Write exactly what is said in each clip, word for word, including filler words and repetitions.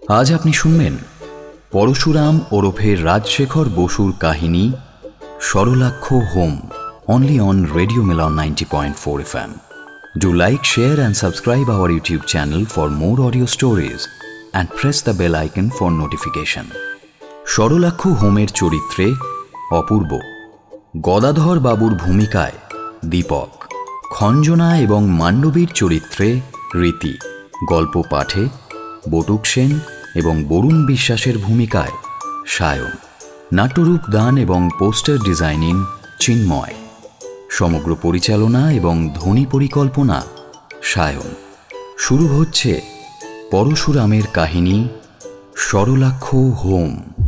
আজ আপনি শুনবেন পরশুরাম ওরফে রাজশেখর বসুর কাহিনী Saralaksha Home, only on Radio Milan ninety point four F M. Do like, share and subscribe our YouTube channel for more audio stories and press the bell icon for notification. Saralaksha হোমের চরিত্রে অপূর্ব, গদাধর বাবুর ভূমিকায় দীপক, খঞ্জনা এবং মান্ডবীর চরিত্রে রীতি, গল্প পাঠে বটুক সেন এবং বরুণ বিশ্বাসের ভূমিকায় সায়ন, নাট্যরূপ দান এবং পোস্টার ডিজাইনিং চিন্ময়, সমগ্র পরিচালনা এবং ধ্বনি পরিকল্পনা সায়ন। শুরু হচ্ছে পরশুরামের কাহিনী সরলাক্ষ হোম।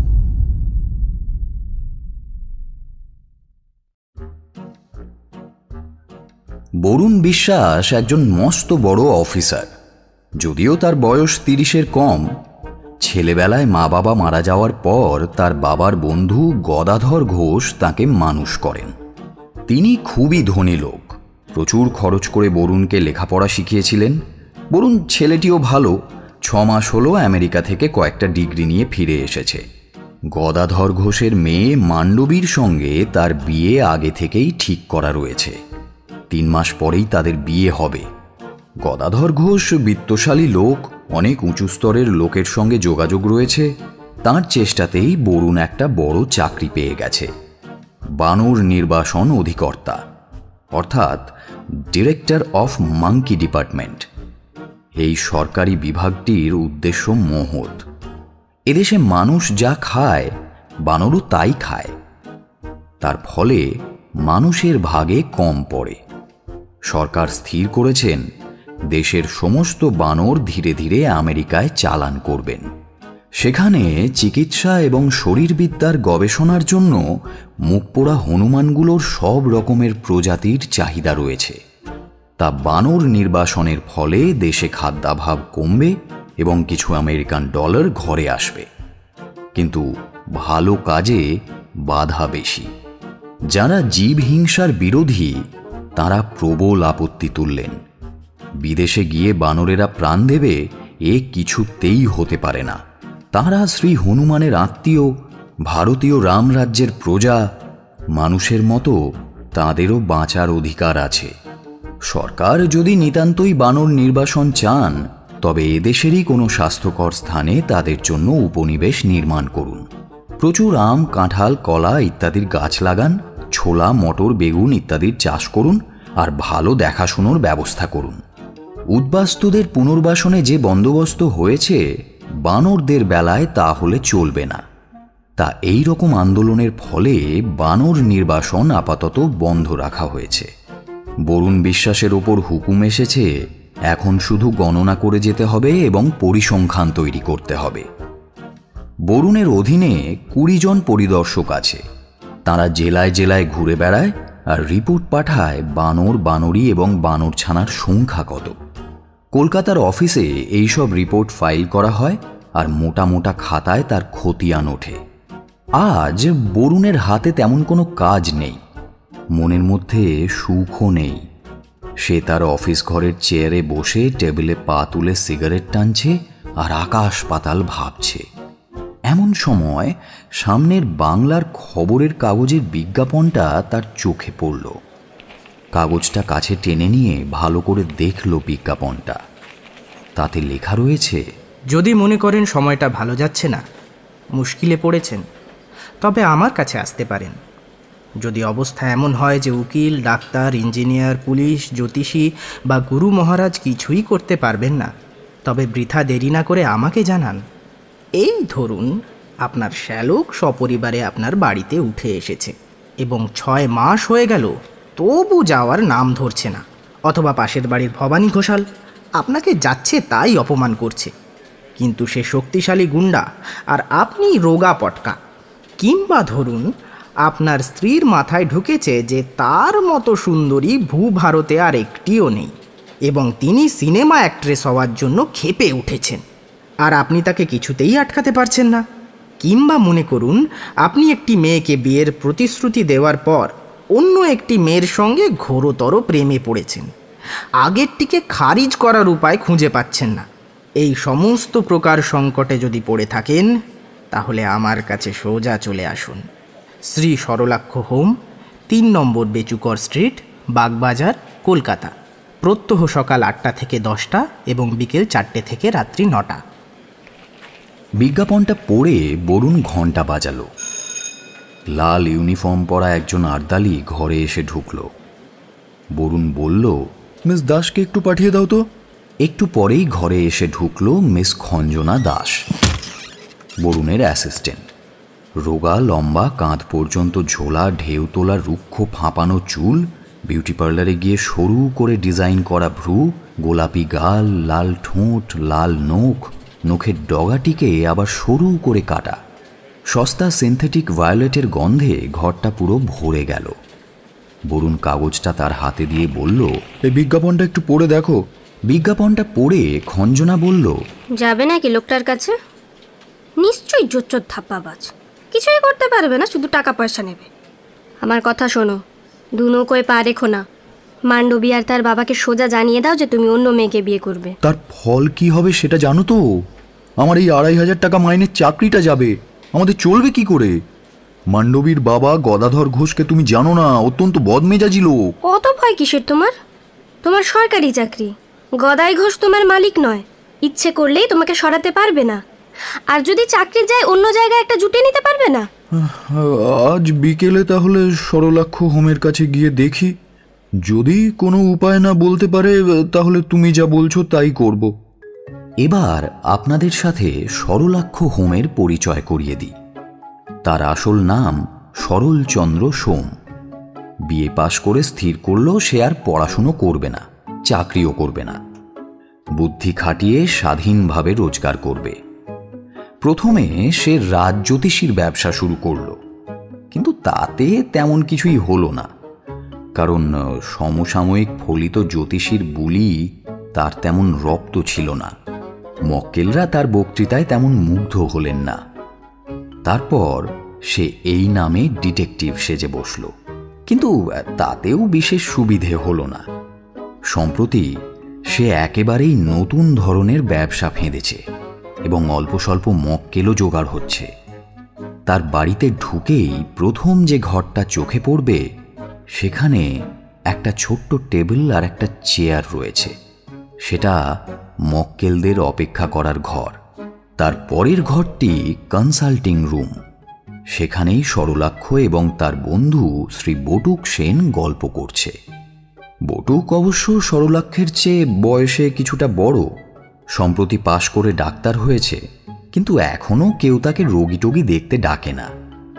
বরুণ বিশ্বাস একজন মস্ত বড় অফিসার। যদিও তার বয়স তিরিশের কম, ছেলেবেলায় মা বাবা মারা যাওয়ার পর তার বাবার বন্ধু গদাধর ঘোষ তাকে মানুষ করেন। তিনি খুবই ধনী লোক, প্রচুর খরচ করে বরুণকে লেখাপড়া শিখিয়েছিলেন। বরুণ ছেলেটিও ভালো, ছ মাস হলো আমেরিকা থেকে কয়েকটা ডিগ্রি নিয়ে ফিরে এসেছে। গদাধর ঘোষের মেয়ে মান্ডবীর সঙ্গে তার বিয়ে আগে থেকেই ঠিক করা রয়েছে। তিন মাস পরেই তাদের বিয়ে হবে। গদাধর ঘোষ বিত্তশালী লোক, অনেক উঁচু স্তরের লোকের সঙ্গে যোগাযোগ রয়েছে। তার চেষ্টাতেই বরুণ একটা বড় চাকরি পেয়ে গেছে, বানর নির্বাসন অধিকর্তা, অর্থাৎ ডিরেক্টর অফ মাঙ্কি ডিপার্টমেন্ট। এই সরকারি বিভাগটির উদ্দেশ্য মহৎ। এদেশে মানুষ যা খায় বানরও তাই খায়, তার ফলে মানুষের ভাগে কম পড়ে। সরকার স্থির করেছেন দেশের সমস্ত বানর ধীরে ধীরে আমেরিকায় চালান করবেন। সেখানে চিকিৎসা এবং শরীরবিদ্যার গবেষণার জন্য মুখপোড়া হনুমানগুলোর সব রকমের প্রজাতির চাহিদা রয়েছে। তা বানর নির্বাসনের ফলে দেশে খাদ্যাভাব কমবে এবং কিছু আমেরিকান ডলার ঘরে আসবে। কিন্তু ভালো কাজে বাধা বেশি। যারা জীব হিংসার বিরোধী তারা প্রবল আপত্তি তুললেন। বিদেশে গিয়ে বানরেরা প্রাণ দেবে এ কিছুতেই হতে পারে না। তারা শ্রী হনুমানের আত্মীয়, ভারতীয় রামরাজ্যের প্রজা, মানুষের মতো তাঁদেরও বাঁচার অধিকার আছে। সরকার যদি নিতান্তই বানর নির্বাসন চান তবে এদেশেরই কোনো স্বাস্থ্যকর স্থানে তাদের জন্য উপনিবেশ নির্মাণ করুন। প্রচুর আম, কাঁঠাল, কলা ইত্যাদির গাছ লাগান, ছোলা, মটর, বেগুন ইত্যাদির চাষ করুন আর ভালো দেখাশোনার ব্যবস্থা করুন। উদ্বাস্তুদের পুনর্বাসনে যে বন্দোবস্ত হয়েছে বানরদের বেলায় তা হলে চলবে না। তা এই রকম আন্দোলনের ফলে বানর নির্বাসন আপাতত বন্ধ রাখা হয়েছে। বরুণ বিশ্বাসের ওপর হুকুম এসেছে এখন শুধু গণনা করে যেতে হবে এবং পরিসংখ্যান তৈরি করতে হবে। বরুণের অধীনে কুড়ি জন পরিদর্শক আছে। তারা জেলায় জেলায় ঘুরে বেড়ায় আর রিপোর্ট পাঠায় বানর, বানরি এবং বানর ছানার সংখ্যা কত। কলকাতার অফিসে এইসব রিপোর্ট ফাইল করা হয় আর মোটা মোটা খাতায় তার খতিয়ান ওঠে। আজ বরুণের হাতে তেমন কোনো কাজ নেই, মনের মধ্যে সুখও নেই। সে তার অফিস ঘরের চেয়ারে বসে টেবিলে পা তুলে সিগারেট টানছে আর আকাশ পাতাল ভাবছে। এমন সময় সামনের বাংলার খবরের কাগজের বিজ্ঞাপনটা তার চোখে পড়ল। কাগজটা কাছে টেনে নিয়ে ভালো করে দেখল বিজ্ঞাপনটা। তাতে লেখা রয়েছে, যদি মনে করেন সময়টা ভালো যাচ্ছে না, মুশকিলে পড়েছেন, তবে আমার কাছে আসতে পারেন। যদি অবস্থা এমন হয় যে উকিল, ডাক্তার, ইঞ্জিনিয়ার, পুলিশ, জ্যোতিষী বা গুরু মহারাজ কিছুই করতে পারবেন না, তবে বৃথা দেরি না করে আমাকে জানান। এই ধরুন আপনার শ্যালক সপরিবারে আপনার বাড়িতে উঠে এসেছে এবং ছয় মাস হয়ে গেল তবু যাওয়ার নাম ধরছে না। অথবা পাশের বাড়ির ভবানী ঘোষাল আপনাকে যাচ্ছে তাই অপমান করছে, কিন্তু সে শক্তিশালী গুন্ডা আর আপনি রোগা পটকা। কিংবা ধরুন আপনার স্ত্রীর মাথায় ঢুকেছে যে তার মতো সুন্দরী ভূভারতে আর একটিও নেই এবং তিনি সিনেমা অ্যাক্ট্রেস হওয়ার জন্য ক্ষেপে উঠেছেন, আর আপনি তাকে কিছুতেই আটকাতে পারছেন না। কিংবা মনে করুন আপনি একটি মেয়েকে বিয়ের প্রতিশ্রুতি দেওয়ার পর অন্য একটি মেয়ের সঙ্গে ঘোরতর প্রেমে পড়েছেন, আগেরটিকে খারিজ করার উপায় খুঁজে পাচ্ছেন না এই সমস্ত প্রকার সংকটে যদি পড়ে থাকেন তাহলে আমার কাছে সোজা চলে আসুন। শ্রী সরলাক্ষ হোম, তিন নম্বর বেচুকর স্ট্রিট, বাগবাজার, কলকাতা। প্রত্যহ সকাল আটটা থেকে দশটা এবং বিকেল চারটে থেকে রাত্রি নটা। বিজ্ঞাপনটা পড়ে বরুণ ঘন্টা বাজালো। লাল ইউনিফর্ম পরা একজন আর্দালি ঘরে এসে ঢুকল। বরুণ বলল, মিস দাসকে একটু পাঠিয়ে দাও তো। একটু পরেই ঘরে এসে ঢুকল মিস খঞ্জনা দাস, বরুণের অ্যাসিস্ট্যান্ট। রোগা লম্বা, কাঁধ পর্যন্ত ঝোলা, ঢেউ তোলা রুক্ষ ফাঁপানো চুল, বিউটি পার্লারে গিয়ে সরু করে ডিজাইন করা ভ্রু, গোলাপি গাল, লাল ঠোঁট, লাল নখ, নখের ডগাটিকে আবার সরু করে কাটা। সস্তা সিনথেটিক ভায়োলেটের গন্ধে ঘরটা পুরো ভরে গেল। বরুণ কাগজটা তার হাতে দিয়ে বলল, এই বিজ্ঞাপনটা একটু পড়ে দেখো। বিজ্ঞাপনটা পড়ে খঞ্জনা বলল, যাবে নাকি লোকটার কাছে? নিশ্চয়ই জোচ্চোর ধাপ্পাবাজ, কিছুই করতে পারবে না, শুধু টাকা পয়সা নেবে। আমার কথা শোনো, দু নৌকোয় পা রেখো না। মান্ডবী আর তার বাবাকে সোজা জানিয়ে দাও যে তুমি অন্য মেয়েকে বিয়ে করবে। তার ফল কি হবে সেটা জানো তো? আমার এই আড়াই হাজার টাকা মাইনের চাকরিটা যাবে, আমাদের চলবে কি করে? মান্ডবীর বাবা গদাধর ঘোষকে তুমি জানো না, অত্যন্ত বদমেজাজি লোক। কত ভয় কিসের তোমার? তোমার সরকারি চাকরি, গদাই ঘোষ তোমার মালিক নয়, ইচ্ছে করলেই তোমাকে সরাতে পারবে না। আর যদি চাকরি যায় অন্য জায়গায় একটা জুটে নিতে পারবে না। আজ বিকেলে তাহলে সরলাক্ষ হোমের কাছে গিয়ে দেখি, যদি কোনো উপায় না বলতে পারে তাহলে তুমি যা বলছো তাই করব। এবার আপনাদের সাথে সরলাক্ষ হোমের পরিচয় করিয়ে দিই। তার আসল নাম সরলচন্দ্র সোম। বিএ পাশ করে স্থির করল সে আর পড়াশুনো করবে না, চাকরিও করবে না, বুদ্ধি খাটিয়ে স্বাধীনভাবে রোজগার করবে। প্রথমে সে রাজজ্যোতিষীর ব্যবসা শুরু করল, কিন্তু তাতে তেমন কিছুই হলো না, কারণ সমসাময়িক ফলিত জ্যোতিষীর বুলি তার তেমন রপ্ত ছিল না। মক্কেলরা তার বক্তৃতায় তেমন মুগ্ধ হলেন না। তারপর সে এই নামে ডিটেকটিভ সেজে বসল, কিন্তু তাতেও বিশেষ সুবিধে হলো না। সম্প্রতি সে একেবারেই নতুন ধরনের ব্যবসা ফেঁদেছে এবং অল্প স্বল্প মক্কেলও জোগাড় হচ্ছে। তার বাড়িতে ঢুকেই প্রথম যে ঘরটা চোখে পড়বে সেখানে একটা ছোট্ট টেবিল আর একটা চেয়ার রয়েছে। সেটা মক্কেলদের অপেক্ষা করার ঘর। তার পরের ঘরটি কনসাল্টিং রুম। সেখানেই সরলাক্ষ এবং তার বন্ধু শ্রী বটুক সেন গল্প করছে। বটুক অবশ্য সরলাক্ষের চেয়ে বয়সে কিছুটা বড়, সম্প্রতি পাশ করে ডাক্তার হয়েছে, কিন্তু এখনও কেউ তাকে রোগী টোগী দেখতে ডাকে না।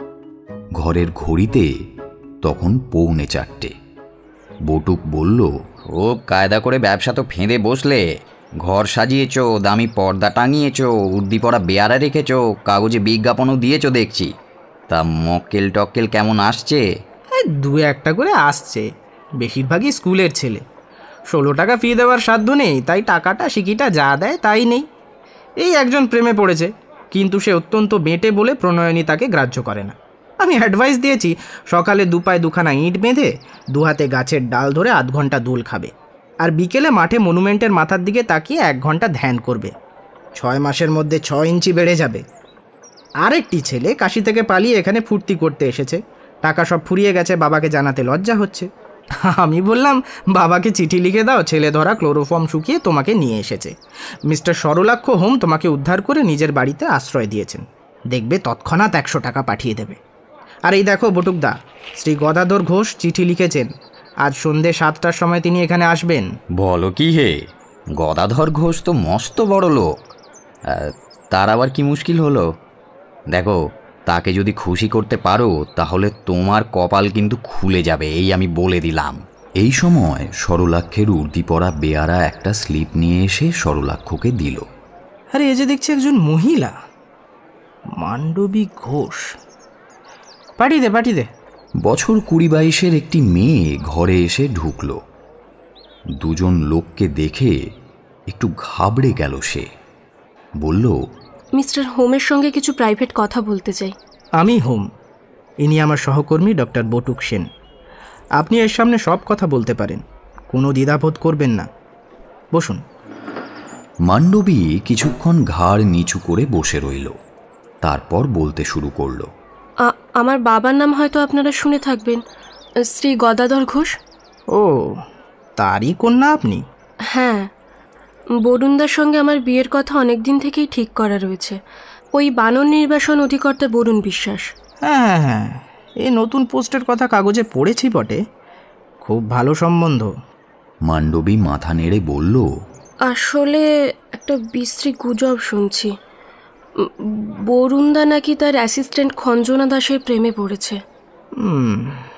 ঘরের ঘড়িতে তখন পৌনে চারটে। বটুক বলল, ও কায়দা করে ব্যবসা তো ফেঁদে বসলে। ঘর সাজিয়েছ, দামি পর্দা টাঙিয়েছ, উর্দি পরা বেয়ারা রেখেছ, কাগজে বিজ্ঞাপনও দিয়েছ দেখছি। তা মক্কেল টক্কেল কেমন আসছে? দু একটা করে আসছে, বেশিরভাগই স্কুলের ছেলে। ষোলো টাকা ফি দেওয়ার সাধ্য নেই, তাই টাকাটা সিকিটা যা দেয় তাই নেই। এই একজন প্রেমে পড়েছে, কিন্তু সে অত্যন্ত বেঁটে বলে প্রণয়নী তাকে গ্রাহ্য করে না। আমি অ্যাডভাইস দিয়েছি সকালে দুপায়ে দুখানা ইঁট বেঁধে দু হাতে গাছের ডাল ধরে আধ ঘন্টা দোল খাবে, আর বিকেলে মাঠে মনুমেন্টের মাথার দিকে তাকিয়ে এক ঘন্টা ধ্যান করবে। ছয় মাসের মধ্যে ছ ইঞ্চি বেড়ে যাবে। আরেকটি ছেলে কাশি থেকে পালিয়ে এখানে ফুর্তি করতে এসেছে, টাকা সব ফুরিয়ে গেছে, বাবাকে জানাতে লজ্জা হচ্ছে। আমি বললাম, বাবাকে চিঠি লিখে দাও, ছেলে ধরা ক্লোরোফর্ম শুকিয়ে তোমাকে নিয়ে এসেছে। মিস্টার সরলাক্ষ হোম তোমাকে উদ্ধার করে নিজের বাড়িতে আশ্রয় দিয়েছেন, দেখবে তৎক্ষণাৎ একশো টাকা পাঠিয়ে দেবে। আর এই দেখো বটুকদা, শ্রী গদাধর ঘোষ চিঠি লিখেছেন, আজ সন্ধ্যে সাতটার সময় তিনি এখানে আসবেন। বলো কি হে, গদাধর ঘোষ তো মস্ত বড় লোক, তার আবার কি মুশকিল হলো? দেখো, তাকে যদি খুশি করতে পারো তাহলে তোমার কপাল কিন্তু খুলে যাবে, এই আমি বলে দিলাম। এই সময় সরলাক্ষের উর্দি পরা বেয়ারা একটা স্লিপ নিয়ে এসে সরলাক্ষকে দিল। আরে এ যে দেখছি একজন মহিলা, মান্ডবী ঘোষ। পাঠিয়ে দে পাঠিয়ে দে। বছর কুড়ি বাইশের একটি মেয়ে ঘরে এসে ঢুকল। দুজন লোককে দেখে একটু ঘাবড়ে গেল সে। বলল, মিস্টার হোমের সঙ্গে কিছু প্রাইভেট কথা বলতে চাই। আমি হোম, ইনি আমার সহকর্মী ডক্টর বটুক সেন। আপনি এর সামনে সব কথা বলতে পারেন, কোনো দ্বিধাবোধ করবেন না। বসুন। মান্ডবী কিছুক্ষণ ঘাড় নিচু করে বসে রইল, তারপর বলতে শুরু করল। আমার বাবার নাম হয়তো আপনারা শুনে থাকবেন, শ্রী গদাধর ঘোষ। ও, তারই কন্যা আপনি? হ্যাঁ, বরুণদার সঙ্গে আমার বিয়ের কথা অনেক দিন থেকেই ঠিক করা রয়েছে। ওই বানর নির্বাসন অধিকর্তা বরুণ বিশ্বাস। হ্যাঁ হ্যাঁ হ্যাঁ, এই নতুন পোস্টের কথা কাগজে পড়েছি বটে। খুব ভালো সম্বন্ধ। মান্ডবী মাথা নেড়ে বলল, আসলে একটা বিশ্রী গুজব শুনছি। বরুণদা নাকি তার অ্যাসিস্ট্যান্ট খঞ্জনা দাসের প্রেমে পড়েছে। হুম,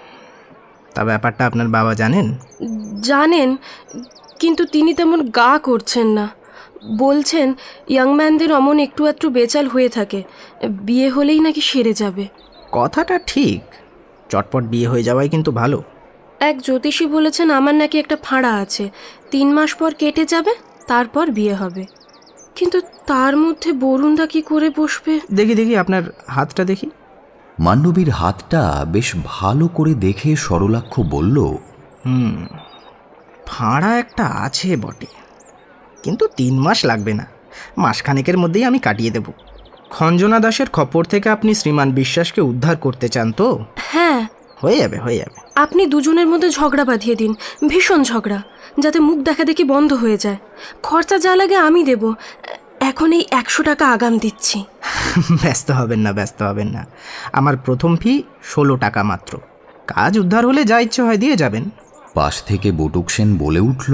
তা ব্যাপারটা আপনার বাবা জানেন? জানেন, কিন্তু তিনি তেমন গা করছেন না। বলছেন ইয়াংম্যানদের অমন একটু আধটু বেচাল হয়ে থাকে, বিয়ে হলেই নাকি সেরে যাবে। কথাটা ঠিক, চটপট বিয়ে হয়ে যাওয়াই কিন্তু ভালো। এক জ্যোতিষী বলেছেন আমার নাকি একটা ফাঁড়া আছে, তিন মাস পর কেটে যাবে, তারপর বিয়ে হবে। কিন্তু তার মধ্যে বরুণদা কি করে বসবে? দেখি দেখি আপনার হাতটা দেখি। মান্ডবীর হাতটা বেশ ভালো করে দেখে সরলাক্ষ বলল, হুম, ফাঁড়া একটা আছে বটে, কিন্তু তিন মাস লাগবে না, মাসখানেকের মধ্যেই আমি কাটিয়ে দেব। খঞ্জনা দাসের খপর থেকে আপনি শ্রীমান বিশ্বাসকে উদ্ধার করতে চান তো? হ্যাঁ, হয়ে যাবে হয়ে যাবে। আপনি দুজনের মধ্যে ঝগড়া বাঁধিয়ে দিন, ভীষণ ঝগড়া, যাতে মুখ দেখা দেখি বন্ধ হয়ে যায়। খরচা যা লাগে আমি দেব। এখন এই একশো টাকা আগাম দিচ্ছি। ব্যস্ত হবেন না ব্যস্ত হবেন না, আমার প্রথম ফি ষোলো টাকা মাত্র। কাজ উদ্ধার হলে যা ইচ্ছে হয় দিয়ে যাবেন। পাশ থেকে বটুক সেন বলে উঠল,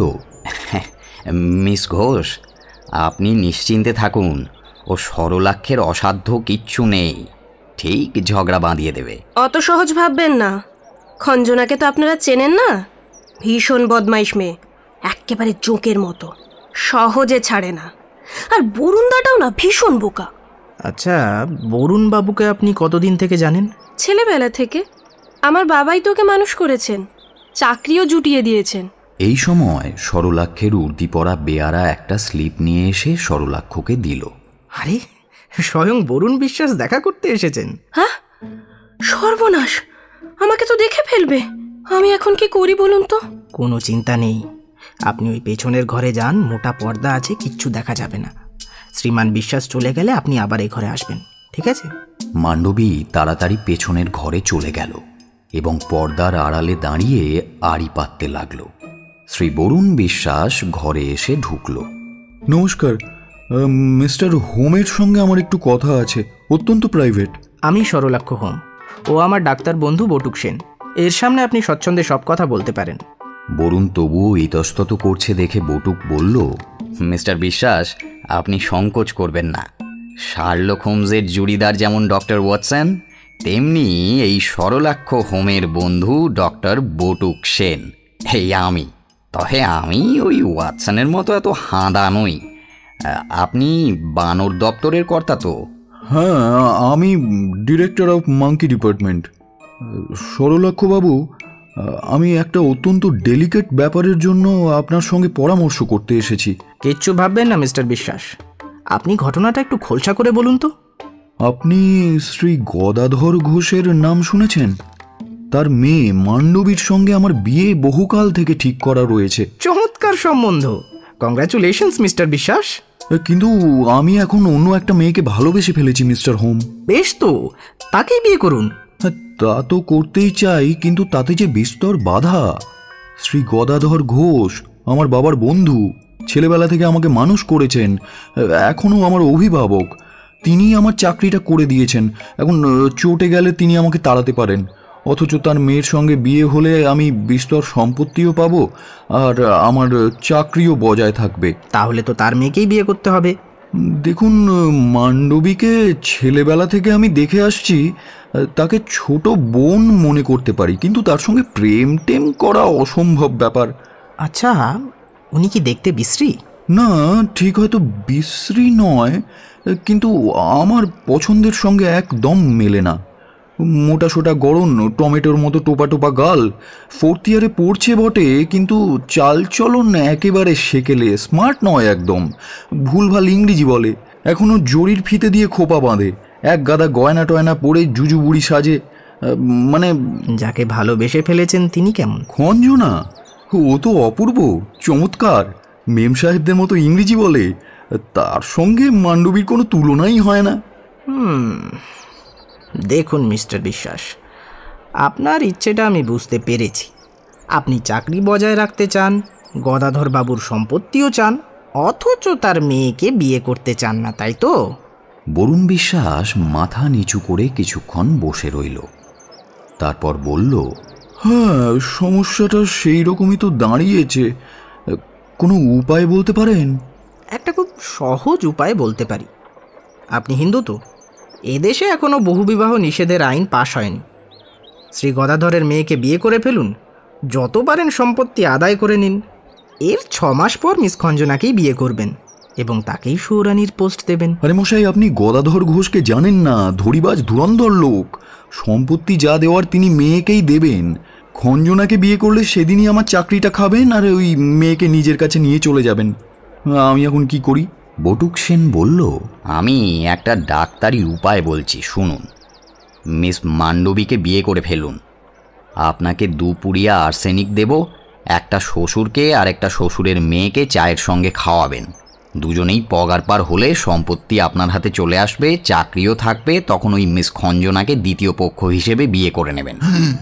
মিস ঘোষ, আপনি নিশ্চিন্তে থাকুন, ও সরলাক্ষের অসাধ্য কিচ্ছু নেই, ঠিক ঝগড়া বাঁধিয়ে দেবে। অত সহজ ভাববেন না। খঞ্জনাকে তো আপনারা চেনেন না, ভীষণ বদমাইশ মেয়ে, একেবারে জোঁকের মতো, সহজে ছাড়ে না। আর বরুণদাটাও না ভীষণ বোকা। আচ্ছা, বরুণ বাবুকে আপনি কতদিন থেকে জানেন? ছেলেবেলা থেকে। আমার বাবাই তোকে মানুষ করেছেন, চাকরিও জুটিয়ে দিয়েছেন। এই সময় সরলাক্ষের উর্দি পরা বেয়ারা একটা স্লিপ নিয়ে এসে সরলাক্ষকে দিল। আরে, স্বয়ং বরুণ বিশ্বাস দেখা করতে এসেছেন। হ্যাঁ, সর্বনাশ, আমাকে তো দেখে ফেলবে। আমি এখন কি করি বলুন তো? কোনো চিন্তা নেই, আপনি ওই পেছনের ঘরে যান, মোটা পর্দা আছে, কিচ্ছু দেখা যাবে না। শ্রীমান বিশ্বাস চলে গেলে আপনি আবার এই ঘরে আসবেন, ঠিক আছে? মান্ডবী তাড়াতাড়ি পেছনের ঘরে চলে গেল এবং পর্দার আড়ালে দাঁড়িয়ে আড়ি পাততে লাগল। শ্রী বরুণ বিশ্বাস ঘরে এসে ঢুকল। নমস্কার, মিস্টার হোমের সঙ্গে আমার একটু কথা আছে, অত্যন্ত প্রাইভেট। আমি সরলাক্ষ হোম, ও আমার ডাক্তার বন্ধু বটুক সেন। এর সামনে আপনি স্বচ্ছন্দে সব কথা বলতে পারেন। বরুণ তবুও ইতস্তত করছে দেখে বটুক বলল, মিস্টার বিশ্বাস, আপনি সংকোচ করবেন না। শার্লক হোমসের জুড়িদার যেমন ডক্টর ওয়াটসন, তেমনি এই সরলাক্ষ হোমের বন্ধু ডক্টর বটুক সেন, এই আমি। তবে আমি ওই ওয়াটসনের মতো এত হাঁদা নই। আপনি বানর দপ্তরের কর্তা তো? হ্যাঁ, আমি ডিরেক্টর অফ মাঙ্কি ডিপার্টমেন্ট। সরলাক্ষবাবু, আমি একটা অত্যন্ত ডেলিকেট ব্যাপারের জন্য আপনার সঙ্গে পরামর্শ করতে এসেছি। কিচ্ছু ভাববেন না মিস্টার বিশ্বাস, আপনি ঘটনাটা একটু খোলসা করে বলুন তো। আপনি শ্রী গদাধর ঘোষের নাম শুনেছেন? তার মেয়ে মান্ডবীর সঙ্গে আমার বিয়ে বহুকাল থেকে ঠিক করা রয়েছে। চমৎকার সম্বন্ধ, কংগ্রাচুলেশনস মিস্টার বিশ্বাস। কিন্তু আমি এখন অন্য একটা মেয়েকে ভালোবেসে ফেলেছি মিস্টার হোম। বেশ তো, তাকেই বিয়ে করুন। তা তো করতেই চাই, কিন্তু তাতে যে বিস্তর বাধা। শ্রী গদাধর ঘোষ আমার বাবার বন্ধু, ছেলেবেলা থেকে আমাকে মানুষ করেছেন, এখনও আমার অভিভাবক। তিনি আমার চাকরিটা করে দিয়েছেন, এখন চটে গেলে তিনি আমাকে তাড়াতে পারেন। অথচ তার মেয়ের সঙ্গে বিয়ে হলে আমি বিস্তর সম্পত্তিও পাবো, আর আমার চাকরিও বজায় থাকবে। তাহলে তো তার মেয়েকেই বিয়ে করতে হবে। দেখুন, মান্ডবীকে ছেলেবেলা থেকে আমি দেখে আসছি, তাকে ছোট বোন মনে করতে পারি, কিন্তু তার সঙ্গে প্রেম টেম করা অসম্ভব ব্যাপার। আচ্ছা, উনি কি দেখতে বিশ্রী? না, ঠিক হয়তো বিশ্রী নয়, কিন্তু আমার পছন্দের সঙ্গে একদম মেলে না। মোটা সোটা গড়ন, টমেটোর মতো টোপা টোপা গাল, ফোর্থ ইয়ারে পড়ছে বটে, কিন্তু চালচলন একেবারে সেকেলে, স্মার্ট নয় একদম, ভুলভাল ইংরেজি বলে, এখনও জরির ফিতে দিয়ে খোপা বাঁধে, এক গাদা গয়না টয়না পরে জুজু বুড়ি সাজে। মানে যাকে ভালোবেসে ফেলেছেন তিনি কেমন? খঞ্জনা, ও তো অপূর্ব, চমৎকার, মেম সাহেবদের মতো ইংরেজি বলে, তার সঙ্গে মান্ডবীর কোনো তুলনাই হয় না। হুম দেখুন মিস্টার বিশ্বাস, আপনার ইচ্ছেটা আমি বুঝতে পেরেছি। আপনি চাকরি বজায় রাখতে চান, গদাধর বাবুর সম্পত্তিও চান, অথচ তার মেয়েকে বিয়ে করতে চান না, তাই তো? বরুণ বিশ্বাস মাথা নিচু করে কিছুক্ষণ বসে রইল, তারপর বলল, হ্যাঁ, সমস্যাটা সেই রকমই তো দাঁড়িয়েছে। কোনো উপায় বলতে পারেন? একটা খুব সহজ উপায় বলতে পারি। আপনি হিন্দু তো? এদেশে এখনও বহুবিবাহ নিষেধের আইন পাশ হয়নি। শ্রী গদাধরের মেয়েকে বিয়ে করে ফেলুন, যত পারেন সম্পত্তি আদায় করে নিন। এর ছ মাস পর মিস খঞ্জনাকেই বিয়ে করবেন এবং তাকেই সৌরানীর পোস্ট দেবেন। আরে মশাই, আপনি গদাধর ঘোষকে জানেন না? ধরিবাজ ধুরন্ধর লোক। সম্পত্তি যা দেওয়ার তিনি মেয়েকেই দেবেন। খঞ্জনাকে বিয়ে করলে সেদিনই আমার চাকরিটা খাবেন আর ওই মেয়েকে নিজের কাছে নিয়ে চলে যাবেন। আমি এখন কি করি? বটুক সেন বলল, আমি একটা ডাক্তারি উপায় বলছি, শুনুন। মিস মান্ডবীকে বিয়ে করে ফেলুন। আপনাকে দু পুড়িয়া আর্সেনিক দেব, একটা শ্বশুরকে আর একটা শ্বশুরের মেয়েকে চায়ের সঙ্গে খাওয়াবেন। দুজনেই পগার পার হলে সম্পত্তি আপনার হাতে চলে আসবে, চাকরিও থাকবে। তখন ওই মিস খঞ্জনাকে দ্বিতীয় পক্ষ হিসেবে বিয়ে করে নেবেন।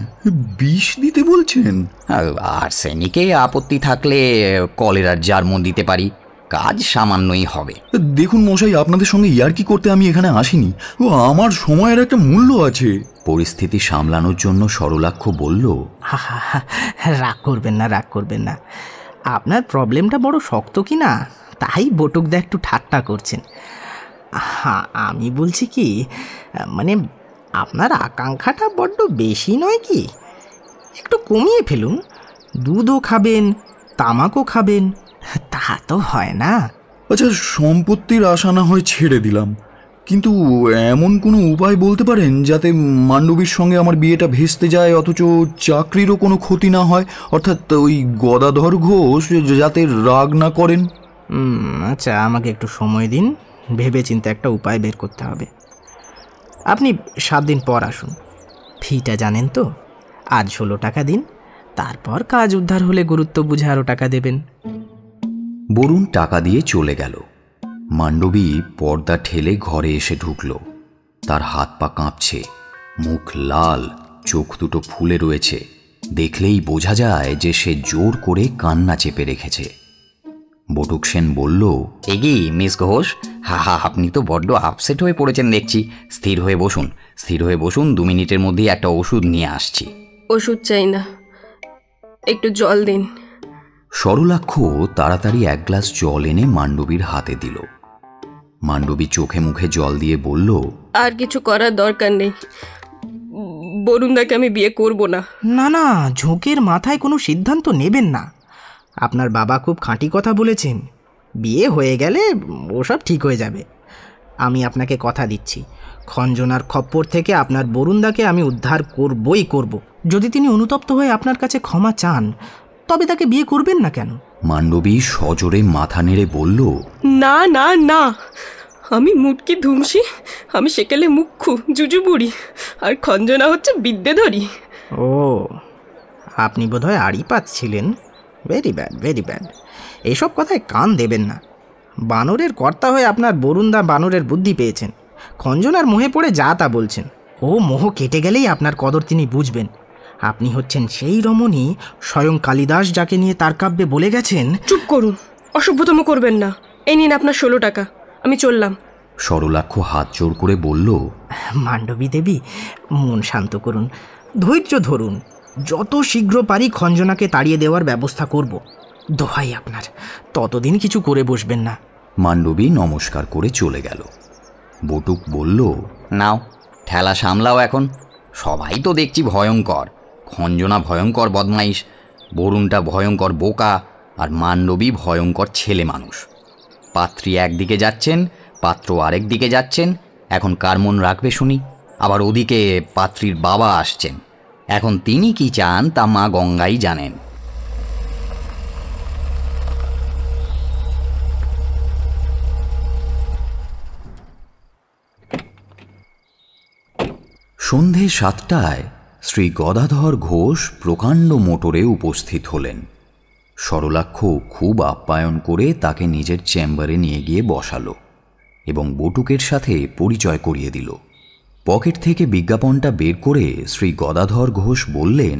বিষ দিতে বলছেন? আর্সেনিকে আপত্তি থাকলে কলেরার জার্মো দিতে পারি, কাজ সামান্যই হবে। দেখুন মশাই, আপনাদের সঙ্গে ইয়ার্কি করতে আমি এখানে আসিনি। ও, আমার সময়ের একটা মূল্য আছে। পরিস্থিতি সামলানোর জন্য সরলাক্ষ বলল, হা হা হা, রাগ করবেন না, রাগ করবেন না। আপনার প্রবলেমটা বড় শক্ত কি না, তাই বটুকদা একটু ঠাট্টা করছেন। হ্যাঁ, আমি বলছি কি, মানে আপনার আকাঙ্ক্ষাটা বড্ড বেশি নয় কি? একটু কমিয়ে ফেলুন। দুধও খাবেন, তামাকও খাবেন, তা তো হয় না। আচ্ছা, সম্পত্তির আশা না হয় ছেড়ে দিলাম, কিন্তু এমন কোনো উপায় বলতে পারেন যাতে মান্ডবীর সঙ্গে আমার বিয়েটা ভেস্তে যায়, অথচ চাকরিরও কোনো ক্ষতি না হয়? অর্থাৎ ওই গদাধর ঘোষ যাতে রাগ না করেন। আচ্ছা, আমাকে একটু সময় দিন, ভেবে চিন্তে একটা উপায় বের করতে হবে। আপনি সাত দিন পর আসুন। ফিটা জানেন তো? আজ ষোলো টাকা দিন, তারপর কাজ উদ্ধার হলে গুরুত্ব বুঝে আরও টাকা দেবেন। বরুণ টাকা দিয়ে চলে গেল। মান্ডবী পর্দা ঠেলে ঘরে এসে ঢুকল। তার হাত পা কাঁপছে, মুখ লাল, চোখ দুটো ফুলে রয়েছে। দেখলেই বোঝা যায় যে সে জোর করে কান্না চেপে রেখেছে। বটুক সেন বলল, এগি মিস ঘোষ, হা হা, আপনি তো বড্ড আপসেট হয়ে পড়েছেন দেখছি। স্থির হয়ে বসুন, স্থির হয়ে বসুন। দু মিনিটের মধ্যেই একটা ওষুধ নিয়ে আসছি। ওষুধ চাই না, একটু জল দিন। সরলাক্ষ তাড়াতাড়ি এক গ্লাস জল এনে মান্ডবীর হাতে দিল। মান্ডবী চোখে মুখে জল দিয়ে বলল, আর কিছু করার দরকার নেই, বরুণদাকে আমি বিয়ে করব না। না না, ঝোঁকের মাথায় কোনো সিদ্ধান্ত নেবেন না। আপনার বাবা খুব খাঁটি কথা বলেছেন। বিয়ে হয়ে গেলে ওসব ঠিক হয়ে যাবে। আমি আপনাকে কথা দিচ্ছি, খঞ্জনার খপ্পর থেকে আপনার বরুণদাকে আমি উদ্ধার করবই করব। যদি তিনি অনুতপ্ত হয়ে আপনার কাছে ক্ষমা চান, তবে তাকে বিয়ে করবেন না কেন? মান্ডবী সজোরে মাথা নেড়ে বলল, না না না, আমি মুটকি ধুমসি, আমি সেকেলে মুখ্যু জুজুবুড়ি, আর খঞ্জনা হচ্ছে বিদ্যেধরী। ও, আপনি বোধহয় আড়ি পাচ্ছিলেন। Very bad, very bad. এইসব কথায় কান দেবেন না। বানরের কর্তা হয়ে আপনার বরুণদা বানরের বুদ্ধি পেয়েছেন। খঞ্জনার মোহে পড়ে যা তা বলছেন। ও মোহ কেটে গেলেই আপনার কদর তিনি বুঝবেন। আপনি হচ্ছেন সেই রমণী, স্বয়ং কালিদাস যাকে নিয়ে তার কাব্যে বলে গেছেন। চুপ করুন, অসভ্যতম করবেন না। এই নিন আপনার ষোলো টাকা, আমি চললাম। সরলাক্ষ হাত জোর করে বলল, মান্ডবী দেবী, মন শান্ত করুন, ধৈর্য ধরুন। যত শীঘ্র পারি খঞ্জনাকে তাড়িয়ে দেওয়ার ব্যবস্থা করব। দোহাই আপনার, ততদিন কিছু করে বসবেন না। মান্ডবী নমস্কার করে চলে গেল। বটুক বলল, নাও ঠেলা সামলাও এখন। সবাই তো দেখছি ভয়ঙ্কর। খঞ্জনা ভয়ঙ্কর বদমাইশ, বরুণটা ভয়ঙ্কর বোকা, আর মান্ডবী ভয়ঙ্কর ছেলে মানুষ। পাত্রী একদিকে যাচ্ছেন, পাত্র আরেক দিকে যাচ্ছেন। এখন কার মন রাখবে শুনি? আবার ওদিকে পাত্রীর বাবা আসছেন। এখন তিনি কি চান তা মা গঙ্গাই জানেন। সন্ধে সাতটায় শ্রী গদাধর ঘোষ প্রকাণ্ড মোটরে উপস্থিত হলেন। সরলাক্ষ খুব আপ্যায়ন করে তাকে নিজের চেম্বারে নিয়ে গিয়ে বসালো এবং বটুকের সাথে পরিচয় করিয়ে দিল। পকেট থেকে বিজ্ঞাপনটা বের করে শ্রী গদাধর ঘোষ বললেন,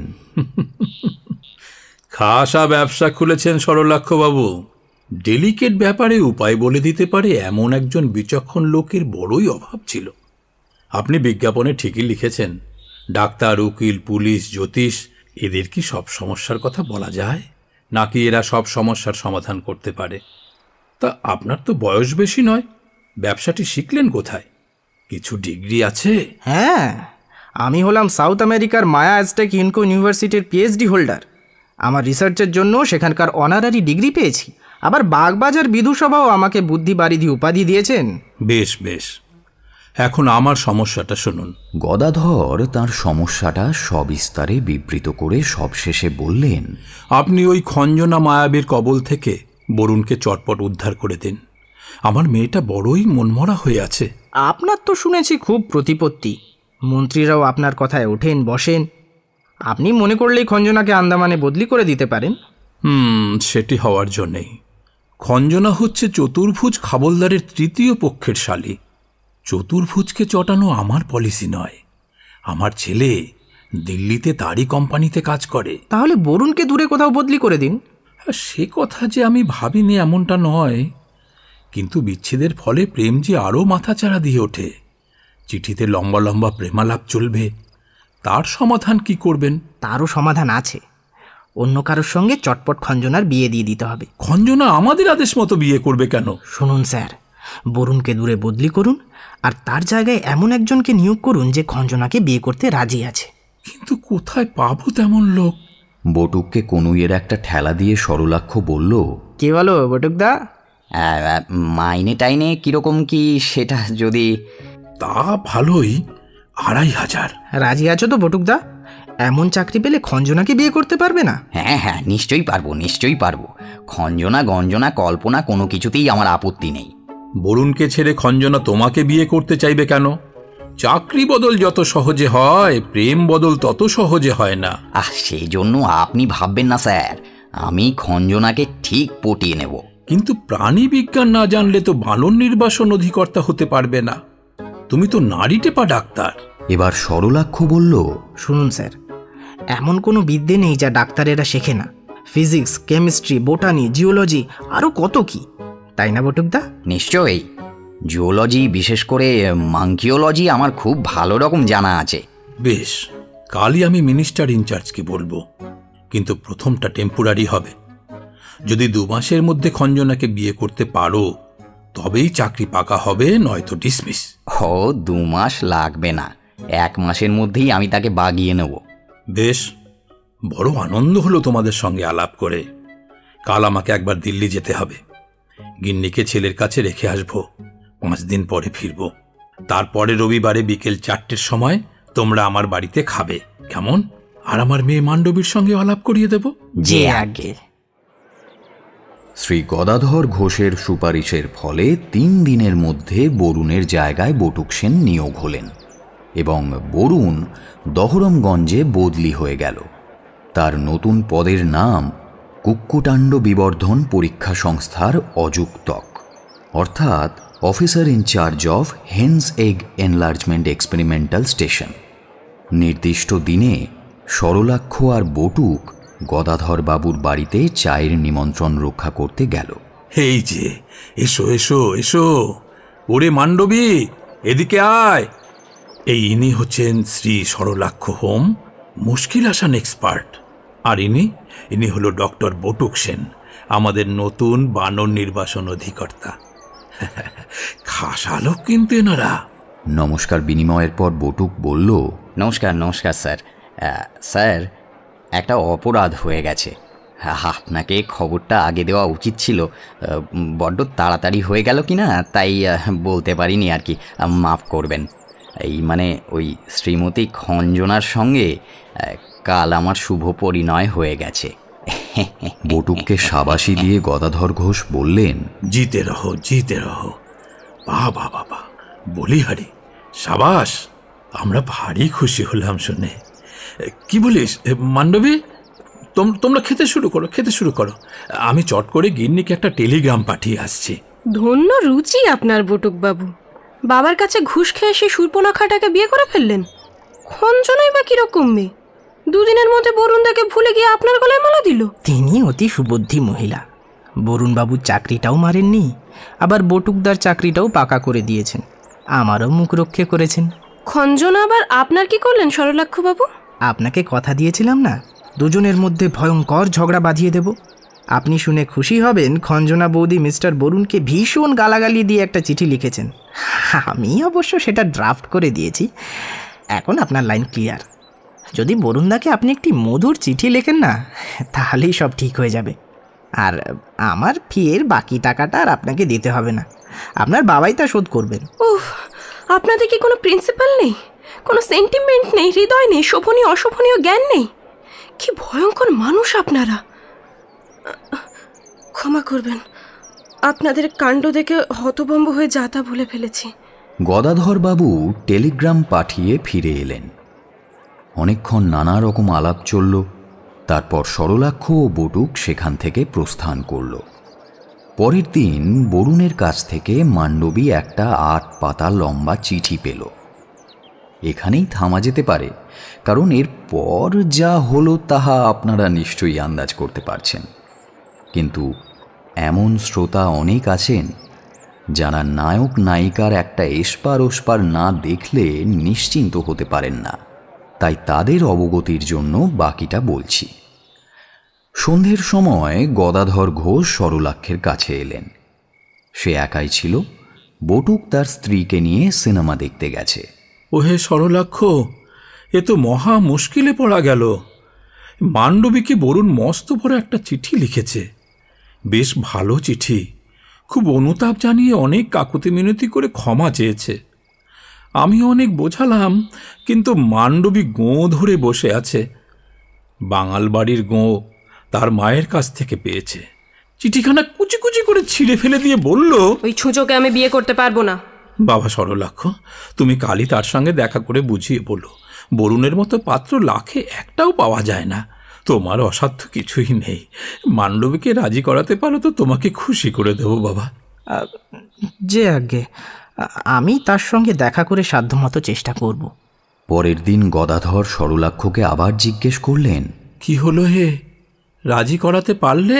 খাসা ব্যবসা খুলেছেন সরলাক্ষবাবু। ডেলিকেট ব্যাপারে উপায় বলে দিতে পারে এমন একজন বিচক্ষণ লোকের বড়ই অভাব ছিল। আপনি বিজ্ঞাপনে ঠিকই লিখেছেন, ডাক্তার, উকিল, পুলিশ, জ্যোতিষ এদের কি সব সমস্যার কথা বলা যায়, নাকি এরা সব সমস্যার সমাধান করতে পারে? তা আপনার তো বয়স বেশি নয়, ব্যবসাটি শিখলেন কোথায়? কিছু ডিগ্রি আছে? হ্যাঁ, আমি হলাম সাউথ আমেরিকার মায়া অ্যাজটেক ইনকো ইউনিভার্সিটির পিএইচডি হোল্ডার। আমার রিসার্চের জন্য সেখানকার অনারারি ডিগ্রি পেয়েছি। আবার বাগবাজার বিধুসভাও আমাকে বুদ্ধি বারিধি উপাধি দিয়েছেন। বেশ বেশ, এখন আমার সমস্যাটা শুনুন। গদাধর তার সমস্যাটা সবিস্তারে বিবৃত করে সবশেষে বললেন, আপনি ওই খঞ্জনা মায়াবীর কবল থেকে বরুণকে চটপট উদ্ধার করে দিন। আমার মেয়েটা বড়ই মনমরা হয়ে আছে। আপনার তো শুনেছি খুব প্রতিপত্তি, মন্ত্রীরাও আপনার কথায় ওঠেন বসেন। আপনি মনে করলেই খঞ্জনাকে আন্দামানে বদলি করে দিতে পারেন। হুম সেটি হওয়ার জন্যেই। খঞ্জনা হচ্ছে চতুর্ভুজ খাবলদারের তৃতীয় পক্ষের শালী। চতুর্ভুজকে চটানো আমার পলিসি নয়। আমার ছেলে দিল্লিতে তারই কোম্পানিতে কাজ করে। তাহলে বরুণকে দূরে কোথাও বদলি করে দিন। সে কথা যে আমি ভাবিনি এমনটা নয়, কিন্তু বিচ্ছেদের ফলে প্রেম যে আরও মাথাচাড়া দিয়ে ওঠে। চিঠিতে লম্বা লম্বা প্রেমালাপ চলবে, তার সমাধান কি করবেন? তারও সমাধান আছে। অন্য কারোর সঙ্গে চটপট খঞ্জনার বিয়ে দিয়ে দিতে হবে। খঞ্জনা আমাদের আদেশ মতো বিয়ে করবে কেন? শুনুন স্যার, বরুণকে দূরে বদলি করুন আর তার জায়গায় এমন একজনকে নিয়োগ করুন যে খঞ্জনাকে বিয়ে করতে রাজি আছে। কিন্তু কোথায় পাবো তেমন লোক? বটুককে কনুইয়ের একটা ঠেলা দিয়ে সরলাক্ষ বলল, কে বলো বটুকদা? মাইনে টাইনে কিরকম কি সেটা যদি... তা ভালোই, আড়াই হাজার। রাজি আছো তো বটুকদা? এমন চাকরি পেলে খঞ্জনাকে বিয়ে করতে পারবে না? হ্যাঁ হ্যাঁ, নিশ্চয়ই পারবো, নিশ্চয়ই পারবো। খঞ্জনা গঞ্জনা কল্পনা কোনো কিছুতেই আমার আপত্তি নেই। বরুণকে ছেড়ে খঞ্জনা তোমাকে বিয়ে করতে চাইবে কেন? চাকরি বদল যত সহজে হয়, প্রেম বদল তত সহজে হয় না। আহ, সেই জন্য আপনি ভাববেন না স্যার, আমি খঞ্জনাকে ঠিক পটিয়ে নেব। কিন্তু প্রাণী বিজ্ঞান না জানলে তো বানর নির্বাসন অধিকর্তা হতে পারবে না। তুমি তো নারী টেপা ডাক্তার। এবার সরলাক্ষ বলল, শুনুন স্যার, এমন কোনো বিদ্যে নেই যা ডাক্তারেরা শেখে না। ফিজিক্স, কেমিস্ট্রি, বোটানি, জিওলজি, আরও কত কি, তাই না বটুকদা? নিশ্চয়ই। জিওলজি, বিশেষ করে মাঙ্কিওলজি আমার খুব ভালো রকম জানা আছে। বেশ, কালই আমি মিনিস্টার ইনচার্জকে বলবো, কিন্তু প্রথমটা টেম্পোরারি হবে। যদি দু মাসের মধ্যে খঞ্জনাকে বিয়ে করতে পারো তবেই চাকরি পাকা হবে, নয়তো ডিসমিস। ও, দু মাস লাগবে না, এক মাসের মধ্যেই আমি তাকে বাগিয়ে নেব। বেশ, বড় আনন্দ হলো তোমাদের সঙ্গে আলাপ করে। কাল আমাকে একবার দিল্লি যেতে হবে। গিন্নিকে ছেলের কাছে রেখে আসবো, পাঁচ দিন পরে ফিরব। তারপরে রবিবারে বিকেল চারটের সময় তোমরা আমার বাড়িতে খাবে, কেমন? আর আমার মেয়ে মান্ডবীর সঙ্গে আলাপ করিয়ে দেব। যে আগে। শ্রী গদাধর ঘোষের সুপারিশের ফলে তিন দিনের মধ্যে বরুণের জায়গায় বটুক সেন নিয়োগ হলেন এবং বরুণ দহরমগঞ্জে বদলি হয়ে গেল। তার নতুন পদের নাম কুক্কুটাণ্ড বিবর্ধন পরীক্ষা সংস্থার অযুক্তক, অর্থাৎ officer in charge of hens egg enlargement experimental station. নির্দিষ্ট দিনে সরলাক্ষ আর বটুক গদাধর বাবুর বাড়িতে চায়ের নিমন্ত্রণ রক্ষা করতে গেল। এই যে, এসো এসো এসো, ওরে মান্ডবী, এদিকে আয়। এই ইনি হচ্ছেন শ্রী সরলাক্ষ হোম, মুশকিল আসান এক্সপার্ট। আর ইনি ইনি হলো ডক্টর বটুক সেন, আমাদের নতুন বানর নির্বাসন অধিকর্তা। খাসা লোক কিন্তু এনারা। নমস্কার বিনিময়ের পর বটুক বলল, নমস্কার নমস্কার স্যার। স্যার, একটা অপরাধ হয়ে গেছে। আপনাকে খবরটা আগে দেওয়া উচিত ছিল, বড্ড তাড়াতাড়ি হয়ে গেল কি না তাই বলতে পারিনি আর কি, মাফ করবেন। এই মানে ওই শ্রীমতী খঞ্জনার সঙ্গে কাল আমার শুভ পরিণয় হয়ে গেছে। বটুককে সাবাসি দিয়ে গদাধর ঘোষ বললেন, জিতে রহো জিতে রহো। বাবা বাবা, বলিহারি, সাবাস, আমরা ভারী খুশি হলাম শুনে। কি বলিস মান্ডবী, তোমরা খেতে শুরু করো, খেতে শুরু করো। আমি চট করে গিন্নিকে একটা টেলিগ্রাম পাঠিয়ে আসছি। ধন্য রুচি আপনার বটুক বাবু। বাবার কাছে ঘুষ খেয়ে সে সুর্পনখাটাকে বিয়ে করে ফেললেন। খঞ্জনাই বা কিরকম মেয়ে, দুদিনের মধ্যে বরুণদাকে ভুলে গিয়ে আপনার গলায় মালা দিল। তিনি অতি সুবুদ্ধি মহিলা। বরুণবাবুর চাকরিটাও মারেননি, আবার বটুকদার চাকরিটাও পাকা করে দিয়েছেন, আমারও মুখ রক্ষে করেছেন। খঞ্জনা আবার আপনার কি করলেন সরলাক্ষ বাবু? আপনাকে কথা দিয়েছিলাম না, দুজনের মধ্যে ভয়ঙ্কর ঝগড়া বাঁধিয়ে দেব। আপনি শুনে খুশি হবেন, খঞ্জনা বৌদি মিস্টার বরুণকে ভীষণ গালাগালি দিয়ে একটা চিঠি লিখেছেন। আমি অবশ্য সেটা ড্রাফট করে দিয়েছি। এখন আপনার লাইন ক্লিয়ার। যদি বরুণদাকে আপনি একটি মধুর চিঠি লেখেন না, তাহলেই সব ঠিক হয়ে যাবে। আর আমার ফিয়ের বাকি টাকাটা আর আপনাকে দিতে হবে না, আপনার বাবাই তা শোধ করবেন। উফ, আপনাদের কি কোনো প্রিন্সিপাল নেই, কোনো সেন্টিমেন্ট নেই, হৃদয় নেই, শোভনীয় অশোভনীয় জ্ঞান নেই? কি ভয়ঙ্কর মানুষ আপনারা! ক্ষমা করবেন, আপনাদের কাণ্ড দেখে হতভম্ব হয়ে যাতা বলে ফেলেছি। গদাধরবাবু টেলিগ্রাম পাঠিয়ে ফিরে এলেন। অনেকক্ষণ নানা রকম আলাপ চলল। তারপর সরলাক্ষ ও বটুক সেখান থেকে প্রস্থান করল। পরের দিন বরুণের কাছ থেকে মান্ডবী একটা আট পাতা লম্বা চিঠি পেল। এখানেই থামা যেতে পারে, কারণ এর পর যা হলো তাহা আপনারা নিশ্চয়ই আন্দাজ করতে পারছেন। কিন্তু এমন শ্রোতা অনেক আছেন যারা নায়ক নায়িকার একটা এসপার ওসপার না দেখলে নিশ্চিন্ত হতে পারেন না, তাই তাদের অবগতির জন্য বাকিটা বলছি। সন্ধ্যের সময় গদাধর ঘোষ সরলাক্ষের কাছে এলেন। সে একাই ছিল, বটুক তার স্ত্রীকে নিয়ে সিনেমা দেখতে গেছে। ওহে সরলাক্ষ, এ তো মহা মুশকিলে পড়া গেল। মান্ডবীকে বরুণ মস্ত বড় একটা চিঠি লিখেছে, বেশ ভালো চিঠি। খুব অনুতাপ জানিয়ে অনেক কাকুতি মিনতি করে ক্ষমা চেয়েছে। আমি অনেক বোঝালাম, কিন্তু মান্ডবী গোঁ ধরে বসে আছে। বাঙাল বাড়ির গোঁ তার মায়ের কাছ থেকে পেয়েছে। চিঠিখানা কুচি কুচি করে ছিঁড়ে ফেলে দিয়ে বলল, ওই ছুঁচোকে আমি বিয়ে করতে পারবো না। বাবা সরলাক্ষ, তুমি কালই তার সঙ্গে দেখা করে বুঝিয়ে বলো, বরুণের মতো পাত্র লাখে একটাও পাওয়া যায় না। তোমার অসাধ্য কিছুই নেই। মান্ডবীকে রাজি করাতে পারো তো তোমাকে খুশি করে দেবো বাবা। যে আগে আমি তার সঙ্গে দেখা করে সাধ্যমতো চেষ্টা করব। পরের দিন গদাধর সরলাক্ষকে আবার জিজ্ঞেস করলেন, কি হলো হে, রাজি করাতে পারলে?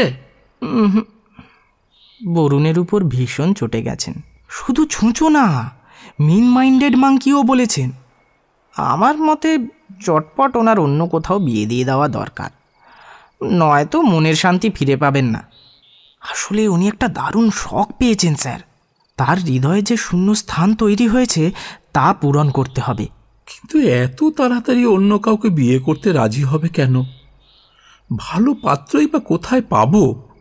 বরুণের উপর ভীষণ চটে গেছেন। শুধু ছুঁচো না, মিন মাইন্ডেড মাংকিও বলেছেন। আমার মতে চটপট ওনার অন্য কোথাও বিয়ে দিয়ে দেওয়া দরকার, নয়তো মনের শান্তি ফিরে পাবেন না। আসলে উনি একটা দারুণ শখ পেয়েছেন স্যার। তার হৃদয়ে যে শূন্য স্থান তৈরি হয়েছে তা পূরণ করতে হবে। কিন্তু এত তাড়াতাড়ি অন্য কাউকে বিয়ে করতে রাজি হবে কেন? ভালো পাত্রই বা কোথায় পাবো?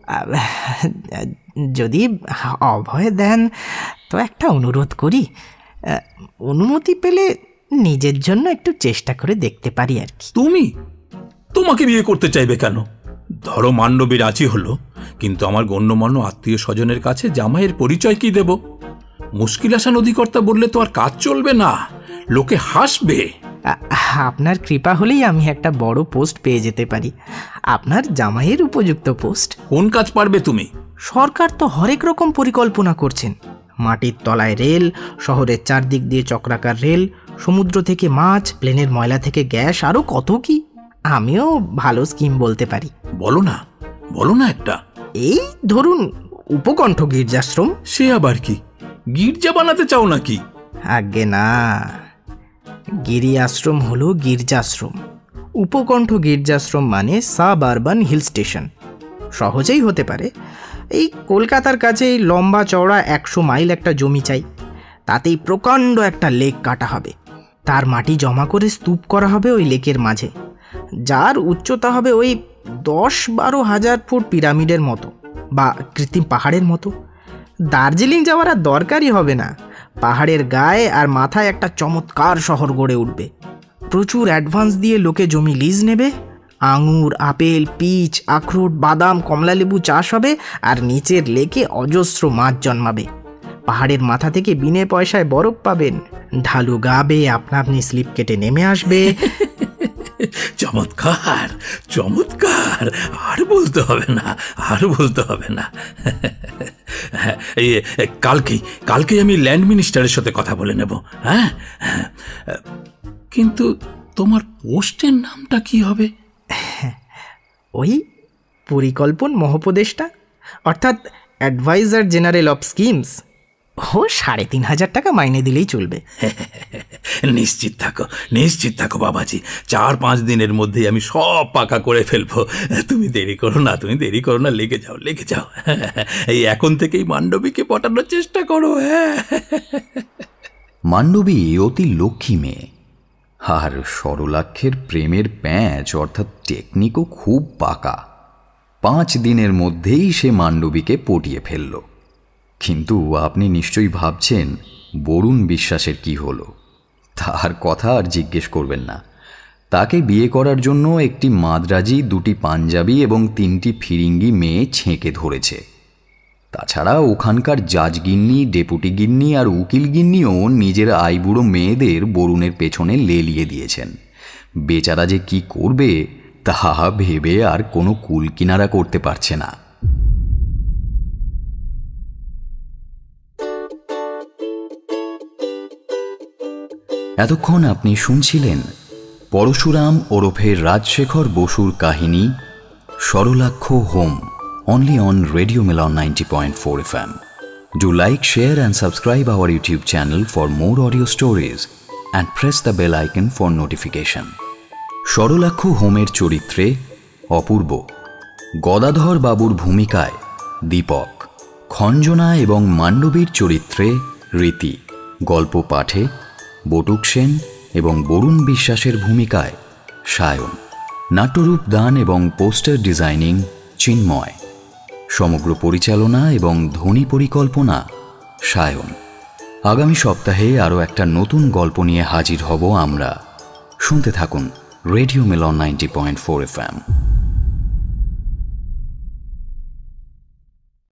যদি অভয় দেন তো একটা অনুরোধ করি, অনুমতি পেলে নিজের জন্য একটু চেষ্টা করে দেখতে পারি আর কি। তুমি তোমাকে বিয়ে করতে চাইবে কেন? ধরো মান্ডবী রাজি হলো, কিন্তু আমার গণ্যমান্য আত্মীয় স্বজনের কাছে জামাইয়ের পরিচয় কি দেব? মুশকিল আসান অধিকর্তা বললে তো আর কাজ চলবে না, লোকে হাসবে। আপনার কৃপা হলেই আমি একটা বড় পোস্ট পেয়ে যেতে পারি, আপনার জামাইয়ের উপযুক্ত পোস্ট। কোন কাজ পারবে তুমি? সরকার তো হরেক রকম পরিকল্পনা করছেন। মাটির তলায় রেল, শহরের চারদিক দিয়ে চক্রাকার রেল, সমুদ্র থেকে মাছ, প্লেনের ময়লা থেকে গ্যাস, আরও কত কি। আমিও ভালো স্কিম বলতে পারি। বলো না, বলো না একটা। এই ধরুন উপকণ্ঠ গির্জাশ্রম। সে আবার কি? গির্জা বানাতে চাও নাকি? আজ্ঞে না, গিরি আশ্রম হলো গির্জাশ্রম। উপকণ্ঠ গির্জাশ্রম মানে সাব আরবান হিল স্টেশন। সহজেই হতে পারে। এই কলকাতার কাছে এই লম্বা চওড়া একশো মাইল একটা জমি চাই, তাতেই প্রকাণ্ড একটা লেক কাটা হবে। তার মাটি জমা করে স্তূপ করা হবে ওই লেকের মাঝে, যার উচ্চতা হবে ওই দশ বারো হাজার ফুট পিরামিডের মতো বা কৃত্রিম পাহাড়ের মতো। দার্জিলিং যাওয়ার আর দরকারই হবে না। পাহাড়ের গায়ে আর মাথায় একটা চমৎকার শহর গড়ে উঠবে। প্রচুর অ্যাডভান্স দিয়ে লোকে জমি লিজ নেবে। আঙুর, আপেল, পিচ, আখরোট, বাদাম, কমলালেবু চাষ হবে, আর নিচের লেকে অজস্র মাছ জন্মাবে। পাহাড়ের মাথা থেকে বিনে পয়সায় বরফ পাবেন। ঢালু গা বেয়ে আপনা আপনি স্লিপ কেটে নেমে আসবে। চমৎকার চমৎকার, আর বলতে হবে না, আর বলতে হবে না। এই কালকেই কালকেই আমি ল্যান্ড মিনিস্টারের সাথে কথা বলে নেব। হ্যাঁ, কিন্তু তোমার পোস্টের নামটা কি হবে? ওই পরিকল্পন মহাপদেষ্টা, অর্থাৎ অ্যাডভাইজার জেনারেল অফ স্কিমস। ও সাড়ে তিন হাজার টাকা মাইনে দিলেই চলবে। নিশ্চিত থাকো, নিশ্চিত থাকো বাবাজি, চার পাঁচ দিনের মধ্যেই আমি সব পাকা করে ফেলবো। তুমি দেরি করো না, তুমি দেরি করো না, লেগে যাও, লেগে যাও। এই এখন থেকেই মান্ডবীকে পটানোর চেষ্টা করো। হ্যাঁ, মান্ডবী অতি লক্ষ্মী মেয়ে, আর সরলাক্ষের প্রেমের প্যাঁচ অর্থাৎ টেকনিকও খুব পাকা। পাঁচ দিনের মধ্যেই সে মান্ডবীকে পটিয়ে ফেলল। কিন্তু আপনি নিশ্চয়ই ভাবছেন বরুণ বিশ্বাসের কি হলো। তার কথা আর জিজ্ঞেস করবেন না। তাকে বিয়ে করার জন্য একটি মাদ্রাজি, দুটি পাঞ্জাবি এবং তিনটি ফিরিঙ্গি মেয়ে ছেঁকে ধরেছে। তাছাড়া ওখানকার জাজ গিন্নি, ডেপুটি গিন্নি আর উকিল গিন্নিও নিজের আইবুড়ো মেয়েদের বরুণের পেছনে লেলিয়ে দিয়েছেন। বেচারা যে কি করবে তা ভেবে আর কোনো কুল কিনারা করতে পারছে না। এতক্ষণ আপনি শুনছিলেন পরশুরাম ওরফে রাজশেখর বসুর কাহিনী Saralaksha Home, only on Radio Milan ninety point four F M. Do like, share and subscribe our YouTube channel for more audio stories and press the bell icon for notification. Saralaksha হোমের চরিত্রে অপূর্ব, গদাধর বাবুর ভূমিকায় দীপক, খঞ্জনা এবং মান্ডবীর চরিত্রে রীতি, গল্প পাঠে বটুক সেন এবং বরুণ বিশ্বাসের ভূমিকায় সায়ন, নাট্যরূপ দান এবং পোস্টার ডিজাইনিং চিন্ময়, সমগ্র পরিচালনা এবং ধ্বনি পরিকল্পনা সায়ন। আগামী সপ্তাহে আরও একটা নতুন গল্প নিয়ে হাজির হব আমরা। শুনতে থাকুন Radio Milan ninety point four F M.